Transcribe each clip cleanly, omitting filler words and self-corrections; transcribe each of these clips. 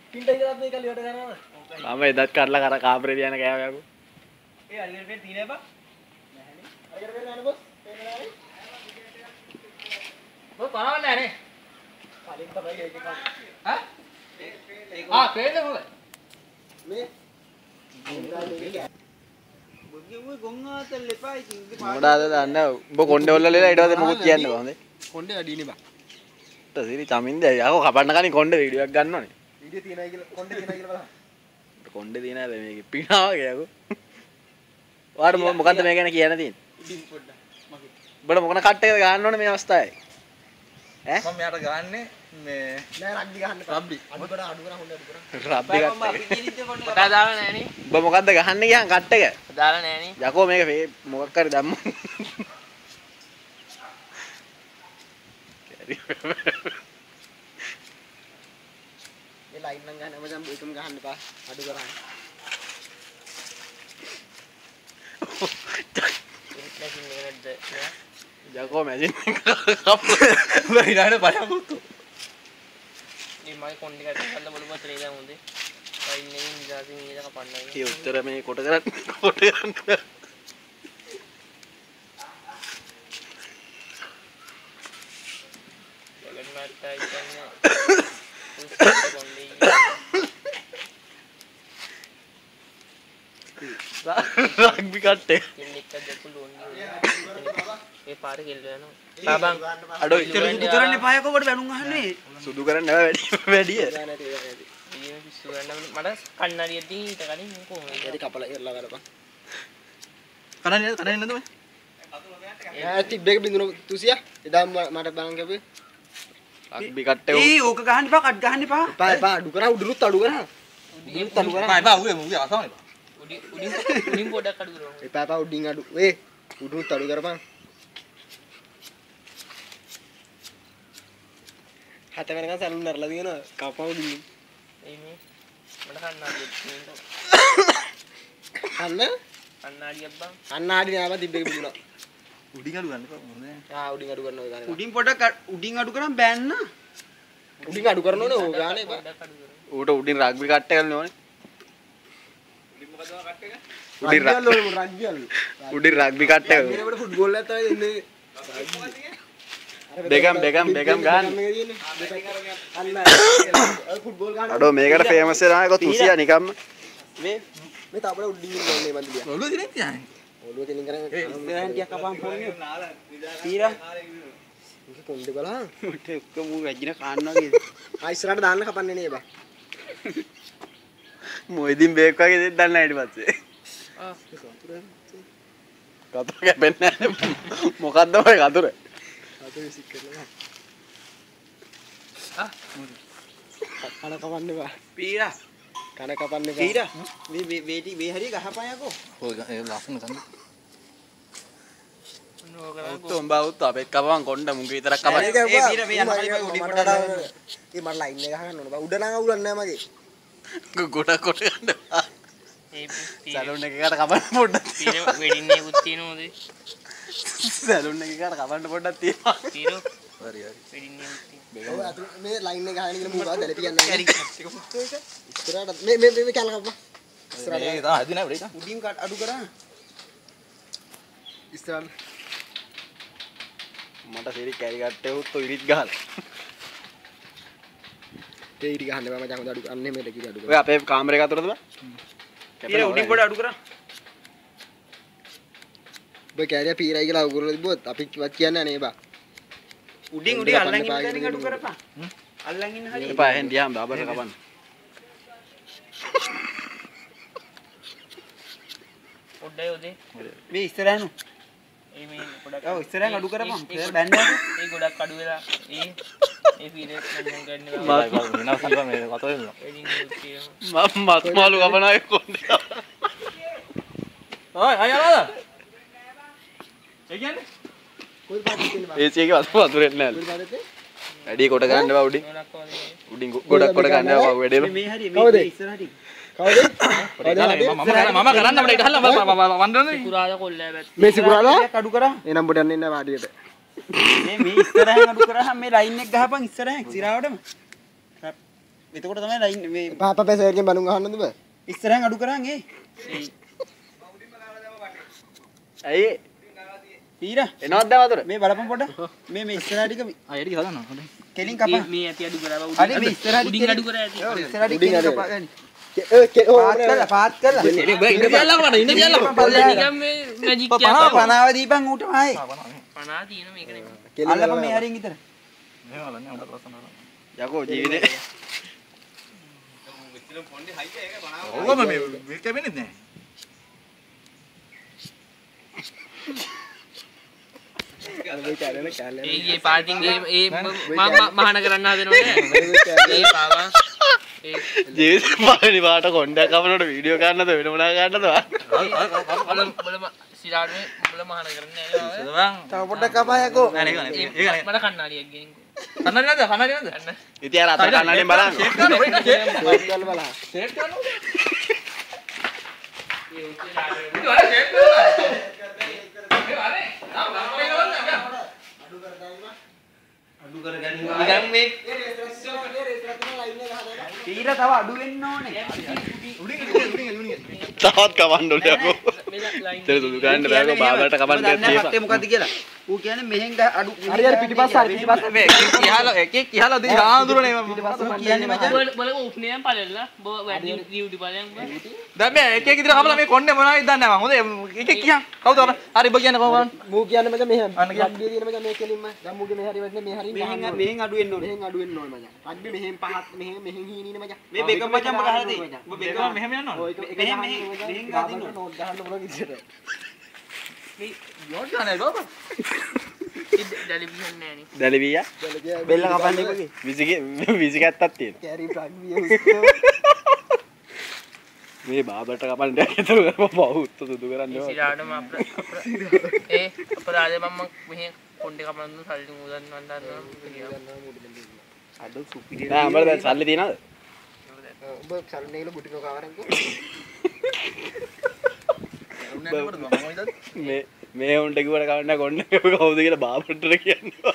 පින්ටයි කරත් මේක ලියට ගන්නවා. මම එදත් කඩලා කර කාමරේ දියන කෑවා යකෝ. ඒ අලියට පෙර තියෙන්නේ බා. නැහැනේ. අලියට පෙර නෑ බොස්. පේන්නේ නෑනේ. බොස් පරවන්නේ නෑනේ. කලින් තමයි ඒක කන්නේ. ඈ? ආ පේන්නේ මොකද? මේ බොග්ගේ ගොංගාතල් එපා ඉතින්. මොකටද දන්නේ? උඹ කොණ්ඩේ ඔල්ලලා ඊට පස්සේ මොකද කියන්නේ බා හොඳේ? කොණ්ඩේ අඩියනේ බා. තසිරි චමින්ද යකෝ කපන්න කලින් කොණ්ඩේ වීඩියෝ එකක් ගන්නවනේ. වීඩියෝ තියනයි කියලා කොණ්ඩේ තියනයි කියලා බලන්න. කොණ්ඩේ තියන හැබැයි මේකේ පිනාව ගියකෝ. ඔයාලට මොකද්ද මේ ගැන කියන්න තියෙන්නේ? ඉතින් පොඩ්ඩක් මගේ. උඹට මොකන කට් එකද ගන්න ඕනේ මේ අවස්ථාවේ? ඈ? මම මෙයාට ගහන්නේ මේ නෑ රග්බි ගහන්න රග්බි. අඩු කරා හොඳ අඩු කරා. රබ්බි කට් එක. අපි කිරිච්ච කොණ්ඩේ කතා දාලා නෑනේ. උඹ මොකද්ද ගහන්න ගියාන් කට් එක? දාලා නෑනේ. යකෝ මේක මොකක් හරි දැම්මු. ඒ ලයින් නම් ගන්න මචං ඒකම ගහන්න එපා. අඩු කරා. යකෝ මැෂින් එක කප්පු බයිලාට බලමුතු. මේ මගේ කොණ්ඩේ කට් ගන්න බලමුත් නේද හොඳේ. ලයින් එකෙන් ඉඳාසින් ඊට කපන්නයි. ඒ උත්තර මේ කොට කරන්න. රග්බි කට් එක. ඒ පාරේ කෙල්ල යනවා. බාබන් අඩෝ ඉතින් සුදු කරන්න එපා යකෝ කොට බැනුම් අහන්නේ. සුදු කරන්න වැඩි. ඊයේ පිස්සු ගන්න මට කන්නඩිය තියෙන ඊට කලින් කොහොමද? ඒක කපලා ඉරලා ගලපන්. කනන්නේ නැද්ද මේ? එයා තිබ්බේක බින්දුන 300 එදා මට බලන් කැපුවේ. රග්බි කට් එක. ඕක ගහන්න එපා කට් ගහන්න එපා. එපා අඩු කරා උඩුනුත් අඩු කරා. උඩුනුත් අඩු කරා. එපා උගේ අසවනේ එපා. උඩින් පොඩක් අඩු කරමු. එපා උඩින් අඩු. වේ උඩුනුත් අඩු කරපන්. හත වෙනකන් සැලුන් නරලා දිනනවා කපා උඩින්. ඒ මේ මට කන්නාඩියක් තියෙනවා. කන්නාඩියක් බං. කන්නාඩි නෑ බං තිබ්බේක බිඳුනා. උඩින් අඩු ගන්න එපා මොකද? උඩින් අඩු කරනවා ඒ ගානේ. උඩින් පොඩක් උඩින් අඩු කරන් බෑන්න. උඩින් අඩු කරන ඕනේ ඕක ගානේ බං. ඌට උඩින් රග්බි කට් එකක් නේ ඕනේ. උඩින් මොකද කට් එක? උඩින් උඩින් රග්බි කට් එක. මේකට ෆුට්බෝල් එකක් තමයි දෙන්නේ. බෙගම් ගන්න. ෆුට්බෝල් ගන්න. අඩෝ මේකට ෆේමස් වෙනවා කො 300 නිකම්ම. මේ තාපල උඩින් ඉන්නේ බන්දිලිය. ඔළුව දිනෙත් යන්නේ. ඔළුව කෙලින් කරන්නේ. දැන් ටිකක් කපන් පොන්නේ. තීරා. මේක කොණ්ඩේ බලහන්. උට ඔක්කොම මූ වැජින කාන්නවා කියද. ඉස්සරහට දාන්න කපන්නේ නේ බා. මොයිදින් බේක් වගේ දෙයක් දන්න ඊට පස්සේ. කතර කැපෙන්නේ නැහැ. මොකද්ද ඔය කතර? අතේ විසික් කරලා. කන කපන්න බා. පීරා. කන කපන්න බා. පීරා. මේ හරිය ගහපන් යකෝ. ඔය ලස්සන තන. නෝකරා උඹ අපේ කපවන් කොණ්ඩ මුංග විතරක් කපන්න. ඒ පීරා මේ යන කලින් උඩින් පොඩ ඒ මට ලයින් එක ගහන්න ඕන බා. උඩ නම් අවුලක් නැහැ මගේ. ගොඩ ගන්න. ඒ සැලුන් එකකට කපන්න පොඩ්ඩක්. පීරේ වෙඩින් එකකුත් තියෙනවද? සැලුන් එකකට කපන්න පොඩ්ඩක් තියෙනවා. පීරෝ හරි. වෙඩින් එකකුත් බෙගම්. මේ ලයින් එක ගහන කියලා මූ ගාව දැලපි යනවා. ඉස්සරහට මේ කැල කපපන්. මේක තමයි හදිනා වෙයි තා. උඩින් කට් අඩු කරා. ඉස්සරහට මට සිරි කැරි කට්ටේ උත් ඉරිත් ගහලා. ඒ ඉරි ගහන්න බෑ මචං හොඳ අඩු අන්නේ මේක කිරි අඩු ඔය අපේ කාමරේ එක අතරද බා? පීරා උඩින් පොඩ අඩු කරා. ඔබ කැරිය පීරයි කියලා අවුගුරලා තිබ්බොත් අපි කිව්වත් කියන්නේ නැහැ නේ බා. උඩින් අල්ලන් ඉන්න තැනින් අඩු කරපන්. අල්ලන් ඉන්න හරිය. එපා එහෙන් දිහාම බබර කපන්න. පොඩ්ඩයි ඔදේ. මේ ඉස්සරහනු. ඒ මේ පොඩක් ඔව් ඉස්සරහෙන් අඩු කරපන්. බැන්නේ. ඒ ගොඩක් අඩු වෙලා ඒ පීරේ මම ගන්න මස් වෙනස් කරලා මේ කතර දෙනවා. වෙඩින් එකකුත් තියෙනවා. මස් මාළු කපනවා කොණ්ඩේ. ඔය අයලා. ඒ කියන්නේ කොයි පාටද තියෙන්නේ බා? AC එකේ වතුරෙත් නැහැ. කොයි පාටද? වැඩි කොට ගන්න බා උඩින්. ගොඩක් වගේ. උඩින් ගොඩක් කොට ගන්න බා වැඩේම. මේ හරිය මේ ඉස්සරහට. කවුද? මම කරන්න අපිට ඉත හල්ලා වන්දනනේ. සිකුරාදා කොල්ලෑ බැත්. මේ සිකුරාදා අඩු කරා. එනම් බොඩ යන්න ඉන්න වාඩියට. මේ ඉස්සරහෙන් අඩු කරාම මේ ලයින් එක ගහපන් ඉස්සරහෙන් සිරාවටම. එතකොට තමයි ලයින් මේ පාපා සර්ගෙන් බලුන් අහන්නද බෑ. ඉස්සරහෙන් අඩු කරන් ඒ. ඇයි පීරා එනවද දැන් වතුර? මේ බලපන් පොඩ. මේ ඉස්සරහ ටික ආ එඩි හදනවා හොඳයි. කෙලින් කපා. මේ ඇති අඩු කරලා හරි මේ ඉස්සරහ ටික අඩු කරලා ඇති. ඔව් ඉස්සරහ ටික කෙලින් කපා ගන්න. පාත් කරලා ඉන්න තියල්ලා ඉන්න තියල්ලා. නිකන් මේ මැජික් එකක්. පනාව දීපන් ඌට ආයේ. 50 තියෙන මේක නෙමෙයි. අල්ලපන් මේ හරින් විතර. මෙහෙම බලන්නේ උඩ ලස්සන නෑ. යකෝ ජීවිතේ ඔවම මේ කැමෙන්නේ නැහැ. ඒ පාටින් ඒ මහාන කරන්න හදනවනේ. ඒ පාවා ජීවිතේ පළවෙනි පාට කොණ්ඩයක් කපනකොට වීඩියෝ ගන්නද වෙන මොනවා ගන්නද? බලම සිරාඩේ බල මහාන කරන්නේ නැහැ. තව පොඩ්ඩක් කපා යකෝ. නෑ ඒක නේ. මට කන්නාඩියක් ගෙනින්කෝ. කන්නඩි නැද්ද? කන්නඩි නැද්ද? ඉතින් අර අත කන්නඩියෙන් බලන්න. ෂේප් කරන්න ඔය ෂේප් බලලා. ෂේප් කරන්න. ඒ උත්තර ඉතින් අර ෂේප් කරලා. අඩු කරගන්න. නිකන් මේ පීරා තව අඩු වෙන්න ඕනේ. උඩින් තවත් කවන්න ඕනේ යකෝ. ලයින් ඉතින් දුදු ගන්න බෑකෝ බාබලට කවන්න දැන් මොකද්ද කියලා. ඌ කියන්නේ මෙහෙන් අඩු හරි හරි පිටිපස්ස මේ කිහලා එකෙක් කිහලා දී ආඳුරනේ මම කියන්නේ මචං. බල උප්නේයන් පළල්ලා බෝ වැඩි ඩියුටි බලයන් දැන් මේ එකෙක් ඉදිරිය කපලා මේ කොන්නේ මොනවද දන්නේ නැහැ මම හොඳේ එකෙක් කියන් කවුද අර හරි ඔබ කියන්නේ කොහොමද මූ කියන්නේ මචං මෙහෙම අන්න කියන්න. රග්බිය තියෙන මචං මේ කෙලින්ම දැන් මූගේ මේ හරි වෙන්නේ මේ හරි මෙහෙන් අඩු වෙන්න ඕනේ. මෙහෙන් අඩු වෙන්න ඕනේ මචං රග්බිය මෙහෙන් පහත් මෙහෙන් හීනින මචං මේ බේකම් මචං මට අහලා දෙයි. ඔබ බේකම් මෙහෙම යන්න ඕනේ මෙහෙන් ගහදින්න ඕනේ. නෝට් ගහන්න පුළුවන් විදිහට මේ යෝඩ් ගන්නයි බබා ටෙලිවිෂන් නෑනේ. දැලිවියා බෙල්ල කපන්නේ කොගේ. 20 කැත්තක් තියෙනවා. කැරි රග්බිය මේ බාබලට කපන්න දෙයක් ඒතර බහුත් සුදු කරන්න ඕනේ. සිරාඩම ඒ අපරාධය මම මෙහෙ කොණ්ඩේ කපන්න සල්ලි මුදන් වන්දන්න අඩු සුපිරිය. නෑ උඹලා දැන් සල්ලි තියනවද? ඔබ සල්නේල බුටිනෝ කවරන්කෝ මේ උන්ට කිව්වට කවන්න කොන්න කවුද කියලා බාබලට කියන්නේ.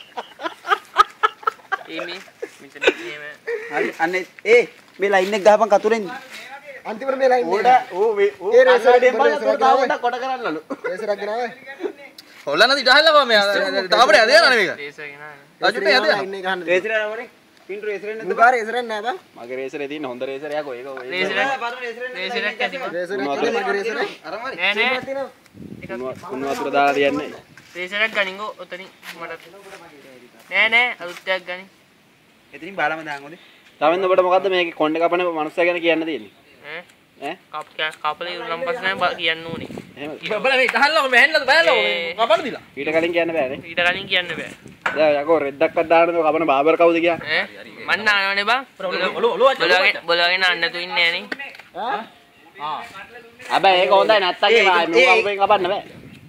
ඒ මේ මෙතන මේ හරි අනේ මේ ලයින් එක ගහපන් කතුරෙන්. අන්තිමට මේ ලයින් ඕඩ ඕ ඒ රේසර් කන්නඩියෙන් බලලා තාවුන්ට කොට කරන්නලු. රේසරක් ගෙනාවේ හොල්ලන්න ඉඩහල්ලා බා මේ තාපරේ ඇද යනවා මේක රේසර් ගෙනා රජුට ඇද යනවා ලයින් එක ගහන්න රේසර් යනවනේ. පින්ටු රේසර් එන්න මුගා රේසරක් නෑ බා මගේ රේසරේ තියෙන හොඳ රේසරයක් ඔය ඒක ඔය රේසර් රේසර් රේසරක් ඇතිව රේසරක් කියන්නේ මගේ රේසරක් අරමරි. නෑ නෑ කුණු වතුර දාලා තියන්නේ. රේසරක් ගනින්කෝ ඔතනින් මට නෑ නෑ අලුත්යක් ගනි එතනින් බාලම දාන් ඕනේ. තවෙන් ඔබට මොකද්ද මේකේ කොණ්ඩේ කපන මනුස්සයා ගැන කියන්න තියෙන්නේ? ඈ ඈ කපලේ උල්ලම් පස්ස නෑ කියන්න ඕනේ එහෙමද? බබලා මේ ඉඩහල්ලා මේ හැන්නද බෑලා කපන්න දිලා ඊට කලින් කියන්න බෑනේ. ඊට කලින් කියන්න බෑ දැන් යකෝ රෙද්දක්වත් දාන්නද කපන බාබර් කවුද කියන්නේ? ඈ මන් නානවනේ බං බොලවගෙන අන්නතු ඉන්නේ නෑනේ හැබැයි ඒක හොඳයි නැත්තම් ඒ මොකක්ද කපන්න බෑ.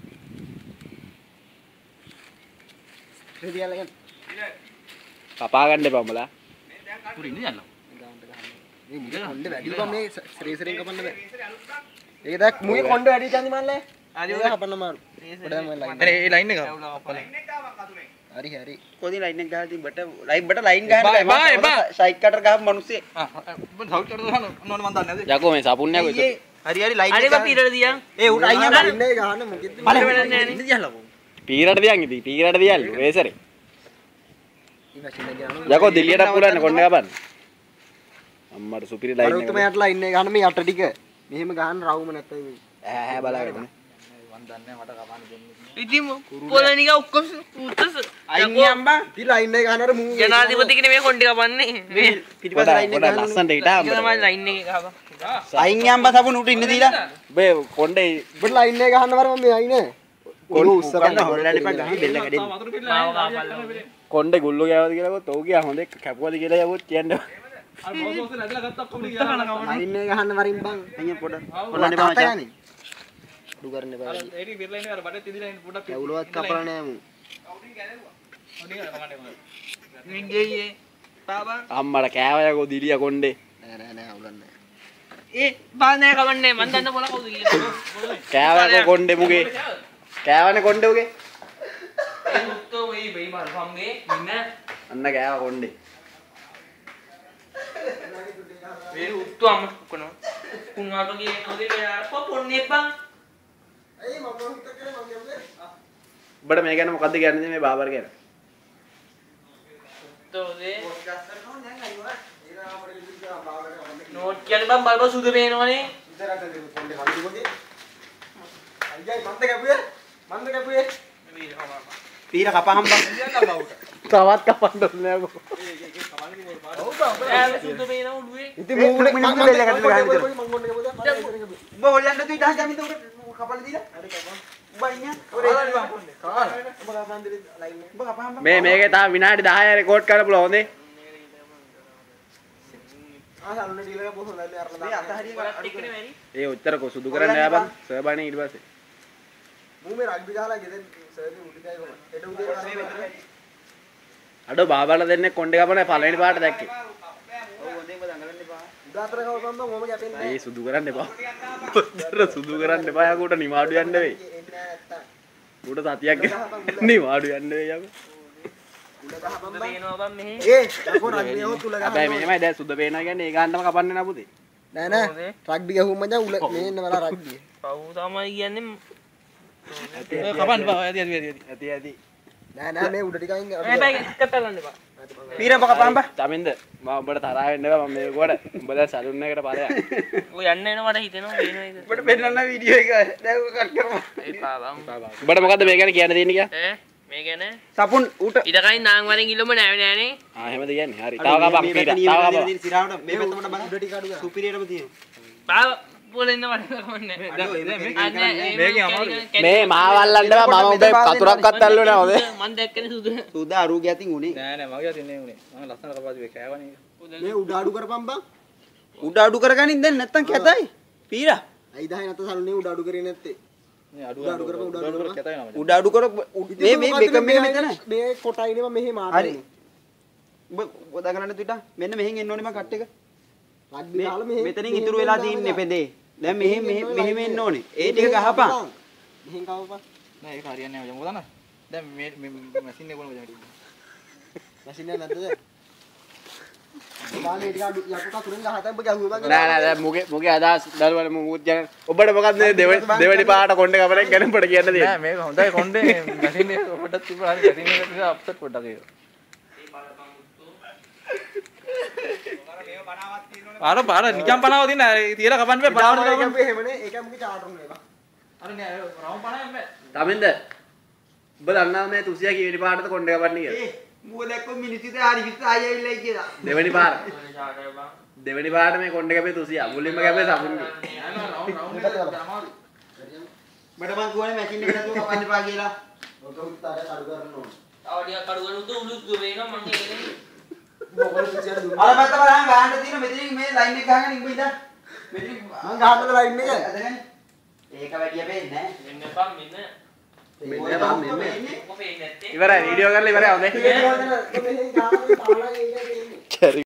රෙදියල්ලා ගන්න කපා ගන්න එපා උඹලා. පුරි ඉන්නේ යන්න මේ මුගේ කොණ්ඩේ වැඩි බා මේ රේසරෙන් කපන්න බෑ ඒක දැක් මුගේ කොණ්ඩේ වැඩි චන්දි මල්ලේ හරි ඔය කපන්න මාරු ගොඩම ලයින් මේ ලයින් එක හරි හරි කොහොමද ලයින් එක ගහලා තිබ්බට ලයින් ගහන්න බෑ. ෂයික් කටර් ගහපු මිනිස්සේ. මම සවුට් කරලා දාන්න ඕනේ මන් දන්නේ නැද යකෝ මේ සපුන්නයක් ඔය හරි ලයින් අනේ බා පීරට දියන් උඩ අයින් යන්න. ඉන්නේ ගහන්න මොකෙද බලන්න පීරට දියන් ඉතින් පීරට දියල්ලු රේසරේ. ඉවසින්න ගහන්න යකෝ දිල්ලියට පුරන්න කොණ්ඩේ කපන්න. අම්මට සුපිරි ලයින් එක. අරුතුමයට ලයින් එක ගහන්න මේ යට ටික මෙහෙම ගහන්න රවුම නැත්තම් ඈ බලාගෙන. මන් දන්නේ මට කපන්න දෙන්නේ ඉතින් පොලනික ඔක්කොම පුත්තස අයින් යම්බා. ඉතින් ලයින් එක ගහනකොට මූ ජනාධිපති කෙනෙක් මේ කොණ්ඩේ කපන්නේ මේ පිටිපස්ස ලයින් එක ගහන්න. ලස්සනට හිටා ඒක තමයි ලයින් එකේ ගහපන් අයින් යම්බා සබුන් උට ඉන්න දීලා. බේ කොණ්ඩේ ඔබට ලයින් එක ගහන්න වර මම මේ අයිනේ කොල්ල උස්සරන්න හොල්ලන්න එපා ගහන්න බෙල්ල කැඩෙන්න. වතුර පිටලා මාව කපල්ලා කොණ්ඩේ ගුල්ලු ගෑවද කියලා කොත් ඔව් කියා හොඳේ කැපුවද කියලා යවුවොත් කියන්න. අර බෝස් නැදලා ගත්තා කොහොමද කියලා ලයින් එක ගහන්න වරින් බං අයියා පොඩ. හොල්ලන්න එපා මචං අඩු කරන්න එපා ඒටි පිරලා ඉන්නේ අර බඩේ තියලා ඉන්න පොඩක් කැවුලවත් කපලා නෑ මූ වින්ගේ පාබා අම්මට කෑව යකෝ දිලිය කොණ්ඩේ. නෑ නෑ නෑ අවුලන්නේ ඒ බාන්නේ කවන්නේ මන් දන්න පොල කවුද කියලා කෑව යකෝ කොණ්ඩේ මුගේ. කෑවනේ කොණ්ඩේ උගේ. ඒ මුත්තෝ වෙයි බෙයි මාර සම්ගේ ඉන්න අන්න කෑව කොණ්ඩේ. මේ උත්තු අම්ම කොනවා. කුණාට ගියේ නොදේ මෙයාට පොන්නේ බං. ඇයි මම හිත කරේ මම කියන්නේ ඔබට මේ ගැන මොකද්ද කියන්නේ මේ බාබර් ගැන? තෝදේ පොඩ්කාස්ට් කරනවා දැන් අයිවා ඊළඟ අපේ ඉතින් බාවකට නෝට් කියන්නේ බං බලපන් සුදු පේනවනේ. ඉතරට පොඩ්ඩේ කඩුවගේ අයියයි මන්ද කැපුවේ පීර කපහම් බං තවත් කපන්න ඕනේ නෑ. ඈ සුදු පේන උළුවේ. ඉතින් මූණ මිනිස්සු බෙල්ල කඩලා ගහන්න විතර මං ගොන්න කැපුවා උඹ හොල්ලන්න තු ඊට හරියට උඹ කපලා දීලා හරි කපන් උඹ ඉන්නේ ඔරේ බං පොන්නේ කාලා උඹ කපන් දෙලි ලයින් උඹ කපහම් බං මේකේ තාම විනාඩි 10 රෙකෝඩ් කරලා පුළුවන් හොඳේ. සලුනේ ඩීලර් එක බොහොම හොඳයි අරලා මේ අතහරිය එක්කනේ වැඩි. ඒ උත්තර කො සුදු කරන්න යා බං. සර්බානේ ඊට පස්සේ. මූ මේ රග්බි ගහලා ගෙදෙන් සර්වි උඩිකයි කොහමද හෙට උදේ අඩෝ බාබාලා දෙන්නේ කොණ්ඩේ කපන පළවෙනි පාට දැක්කේ. ඔව් හොඳේ උඹ දඟලන්න එපා උදාතර කවපම් බං මොම කැපෙන්නේ ඒ සුදු කරන්න එපා. උත්තර සුදු කරන්න එපා යකෝට නිවාඩු යන්න වෙයි. එන්නේ නැත්තම් උඩ සතියක් නිවාඩු යන්න වෙයි යකෝ. උල ගහපම් බං පේනවා බං මෙහි. යකෝ රග්බි ගහුවොත් උල ගහනවා හැබැයි මෙහෙමයි දැන් සුදු පේනවා කියන්නේ ඒ ගන්නම කපන්නේ නා පුතේ. නෑ නෑ රග්බි ගහුවම මචං උල මේ ඉන්න වල රග්බි පව් තමයි කියන්නේ. කපන්න බා ඇති. නෑ නෑ මේ උඩ ටිකකින් හැබැයි කටලන්න එපා. පීර උඹ කපහම් බං තමින්ද මම උඹට තරහ වෙන්න එපා මම මේක කොට උඹ දැන් සලුන් එකට ඵලයක්. ඔය යන්න එනකොට හිතෙනවා පේනවද? උඹට පෙන්නන්න වීඩියෝ එක දැන් ඔක කට් කරමු එපා බං. උඹට මොකද්ද මේ ගැන කියන්න තියෙන්නේ කියා? ඈ මේ ගැන සපුන් ඌට ඉතකයි නාන් වලින් ඉල්ලුම නෑ නෑනේ. ආ එහෙමද කියන්නේ. හරි. තව කපක් පීලා. තව කපක්. සිරාවට මේ පැත්තට බලන්න උඩ ටික අඩු කරා සුපිරියටම තියෙනවා බා පොලෙන්න වඩ කමන්නේ. මේ මාවල්ලන්න බෑ මම උඹේ කතුරක්වත් අල්ලුවේ නෑ හොඳේ. මන් දැක්කනේ සුදු. සුදා අරුගේ අතින් උනේ නෑ නෑ මගේ අතින් නේ උනේ. මම ලස්සන කපාසි කෑවනේ. මේ උඩ අඩු කරපම් බං උඩ අඩු කරගනින් දැන් නැත්තම් කැතයි පීරා අයි 10 නැත්නම් සලුනේ උඩ අඩු කරේ නැත්තේ මේ අඩු අඩු කරපන් උඩ අඩු කරපන් කැතයි නම. උඩ අඩු කර මේ බෙකම් එක මෙතන මේ කොටයිනේ මෙහෙ හරි මාරන්නේ උඹ දඟලන්න තුිට මෙන්න මෙහෙන් එන්න ඕනේ මම කට් එක රග්බි ගහලා මෙහෙ මෙතනින් ඉතුරු වෙලා තින්නේ පෙදේ දැන් මෙහෙම එන්න ඕනේ ඒ ටික ගහපන් මෙහෙන් කවපන් නෑ ඒක හරියන්නේ නැහැ මොකද දන්නවද? දැන් මේ මැෂින් එක කොහොමද යන්නේ? මැෂින් එක නැද්ද බාලේ ටික අඩු යකෝ කතුරෙන් ගහතම් ඔබ ගැහුවා බං නෑ නෑ මුගේ අදහස් දරුවල මුත් ජන ඔබට මොකක්ද දෙවෙනි පාට කොණ්ඩේ කපරෙන් ගැන පොඩ කියන්න නෑ දෙන්නේ. මේක හොඳයි කොණ්ඩේ මැෂින් එක පොඩක් තිබ්බා හරි මැෂින් එක ටික අප්සෙට් පොඩක් ඒක. පාර නිකන් පනාව දින්න තියලා කපන්න බෑ පනාව ඒක කපන්න. අපි එහෙමනේ ඒක මුගේ චාට් රුම් එක අර නෑ රවුම් පනාවෙන් බෑ. තමින්ද ඔබ දන්නා මේ තුසියා කීවෙනි පාටද කොණ්ඩේ කපන්නේ කියලා? මූව දැක්කොත් මිනිස්සුත් හරි විස්තර ආයෙවිල්ලා කියලා දෙවෙනි පාර. දෙවෙනි පාට මේ කොණ්ඩේ කැපේ තුසියා. මුලින්ම කැපේ සමුන්ගේ. මට මං කියවනේ මැෂින් එක නැතුව කපන්න එපා කියලා ඔක උත්තරය අඩු කරන්න ඕන තව ටිකක් අඩු කරන උදු උළු සුදු වෙනවා මන් කියන්නේ. මොකද තුසියට දුන්න අර පැත්ත බලන්න ගහන්න තියෙන මෙතනින් මේ ලයින් එක ගහගෙන ඉඹ ඉඳන් මෙතනින් මං ගහන්න ලයින් එක අදගන්නේ ඒක වැඩිය වෙන්නේ නැහැ මෙන්න බම් මෙන්න. ඉවරයි වීඩියෝ කරලා ඉවරයි හොඳේ. මෙහෙන් ගහලා පාලා ඒක